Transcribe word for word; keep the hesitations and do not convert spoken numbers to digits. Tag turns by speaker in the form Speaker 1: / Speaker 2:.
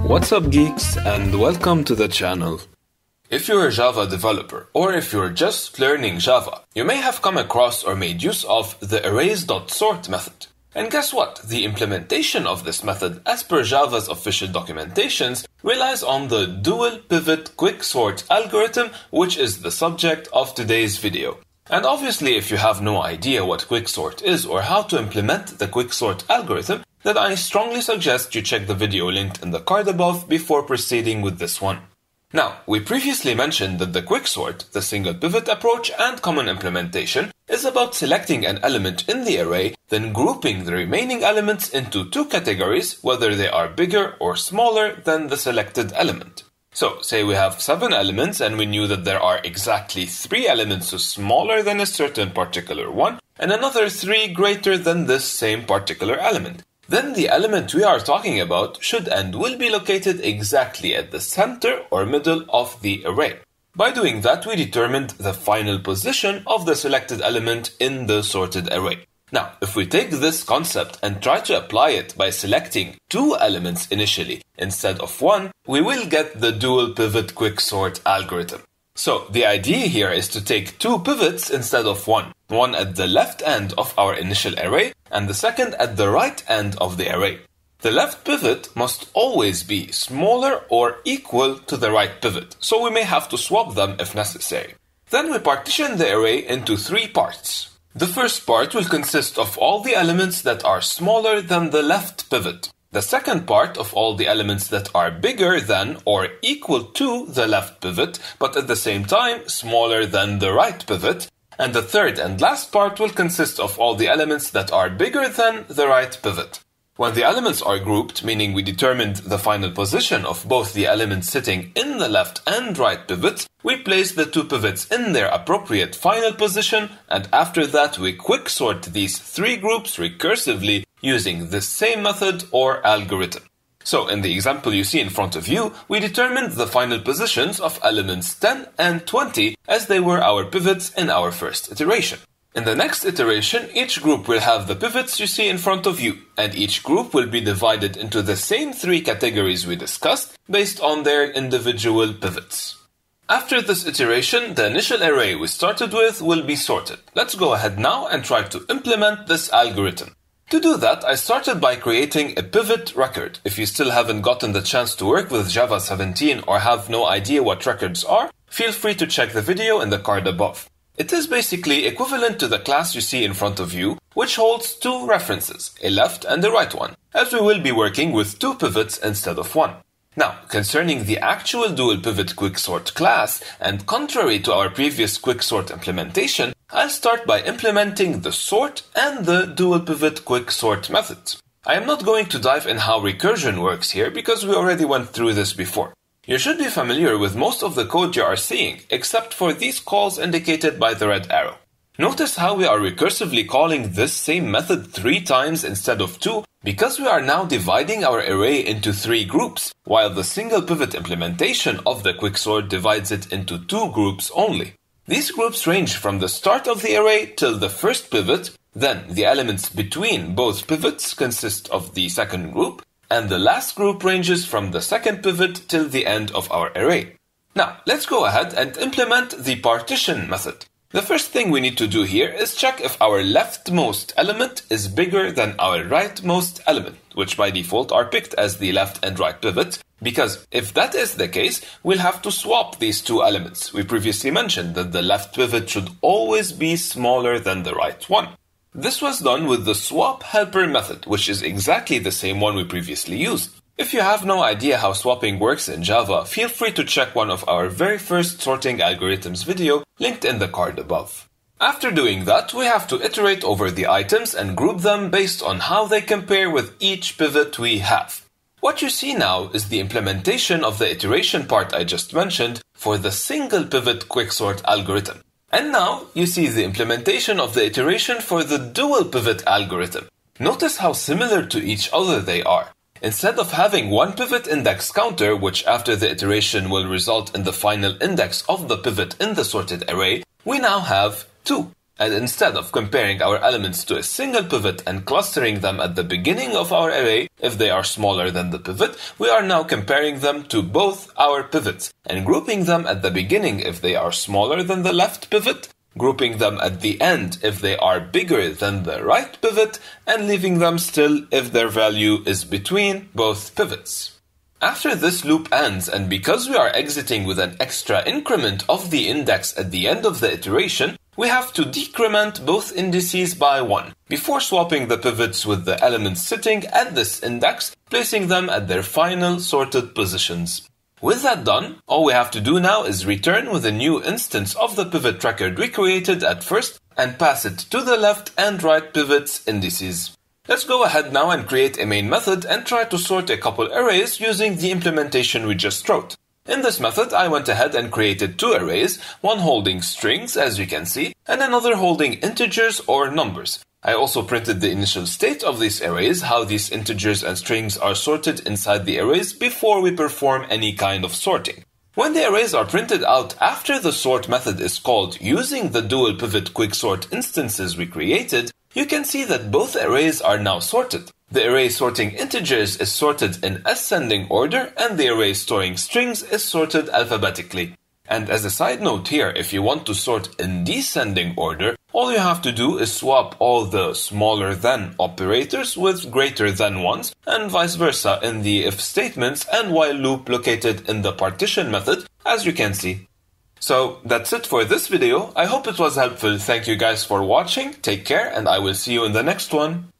Speaker 1: What's up, geeks, and welcome to the channel. If you're a Java developer, or if you're just learning Java, you may have come across or made use of the arrays.sort method. And guess what? The implementation of this method, as per Java's official documentations, relies on the dual pivot quicksort algorithm, which is the subject of today's video. And obviously, if you have no idea what quicksort is or how to implement the quicksort algorithm, then I strongly suggest you check the video linked in the card above before proceeding with this one. Now, we previously mentioned that the quicksort, the single pivot approach and common implementation, is about selecting an element in the array, then grouping the remaining elements into two categories, whether they are bigger or smaller than the selected element. So, say we have seven elements and we knew that there are exactly three elements smaller than a certain particular one, and another three greater than this same particular element. Then the element we are talking about should and will be located exactly at the center or middle of the array. By doing that, we determined the final position of the selected element in the sorted array. Now, if we take this concept and try to apply it by selecting two elements initially instead of one, we will get the dual pivot quicksort algorithm. So, the idea here is to take two pivots instead of one, one at the left end of our initial array and the second at the right end of the array. The left pivot must always be smaller or equal to the right pivot, so we may have to swap them if necessary. Then we partition the array into three parts. The first part will consist of all the elements that are smaller than the left pivot. The second part of all the elements that are bigger than or equal to the left pivot, but at the same time smaller than the right pivot. And the third and last part will consist of all the elements that are bigger than the right pivot. When the elements are grouped, meaning we determined the final position of both the elements sitting in the left and right pivots, we place the two pivots in their appropriate final position, and after that we quicksort these three groups recursively using the same method or algorithm. So in the example you see in front of you, we determined the final positions of elements ten and twenty as they were our pivots in our first iteration. In the next iteration, each group will have the pivots you see in front of you, and each group will be divided into the same three categories we discussed based on their individual pivots. After this iteration, the initial array we started with will be sorted. Let's go ahead now and try to implement this algorithm. To do that, I started by creating a pivot record. If you still haven't gotten the chance to work with Java seventeen or have no idea what records are, feel free to check the video in the card above. It is basically equivalent to the class you see in front of you, which holds two references, a left and a right one, as we will be working with two pivots instead of one. Now, concerning the actual dual pivot quicksort class, and contrary to our previous quicksort implementation, I'll start by implementing the sort and the dual pivot quicksort methods. I am not going to dive in how recursion works here because we already went through this before. You should be familiar with most of the code you are seeing, except for these calls indicated by the red arrow. Notice how we are recursively calling this same method three times instead of two, because we are now dividing our array into three groups, while the single pivot implementation of the quicksort divides it into two groups only. These groups range from the start of the array till the first pivot, then the elements between both pivots consist of the second group, and the last group ranges from the second pivot till the end of our array. Now, let's go ahead and implement the partition method. The first thing we need to do here is check if our leftmost element is bigger than our rightmost element, which by default are picked as the left and right pivots, because if that is the case, we'll have to swap these two elements. We previously mentioned that the left pivot should always be smaller than the right one. This was done with the swap helper method, which is exactly the same one we previously used. If you have no idea how swapping works in Java, feel free to check one of our very first sorting algorithms video linked in the card above. After doing that, we have to iterate over the items and group them based on how they compare with each pivot we have. What you see now is the implementation of the iteration part I just mentioned for the single pivot quicksort algorithm. And now you see the implementation of the iteration for the dual pivot algorithm. Notice how similar to each other they are. Instead of having one pivot index counter, which after the iteration will result in the final index of the pivot in the sorted array, we now have two. And instead of comparing our elements to a single pivot and clustering them at the beginning of our array if they are smaller than the pivot, we are now comparing them to both our pivots and grouping them at the beginning if they are smaller than the left pivot, grouping them at the end if they are bigger than the right pivot, and leaving them still if their value is between both pivots. After this loop ends, and because we are exiting with an extra increment of the index at the end of the iteration, we have to decrement both indices by one before swapping the pivots with the elements sitting at this index, placing them at their final sorted positions. With that done, all we have to do now is return with a new instance of the pivot record we created at first and pass it to the left and right pivots indices. Let's go ahead now and create a main method and try to sort a couple arrays using the implementation we just wrote. In this method, I went ahead and created two arrays, one holding strings, as you can see, and another holding integers or numbers. I also printed the initial state of these arrays, how these integers and strings are sorted inside the arrays before we perform any kind of sorting. When the arrays are printed out after the sort method is called using the dual pivot quicksort instances we created, you can see that both arrays are now sorted. The array sorting integers is sorted in ascending order and the array storing strings is sorted alphabetically. And as a side note here, if you want to sort in descending order, all you have to do is swap all the smaller than operators with greater than ones and vice versa in the if statements and while loop located in the partition method, as you can see. So that's it for this video. I hope it was helpful. Thank you guys for watching. Take care and I will see you in the next one.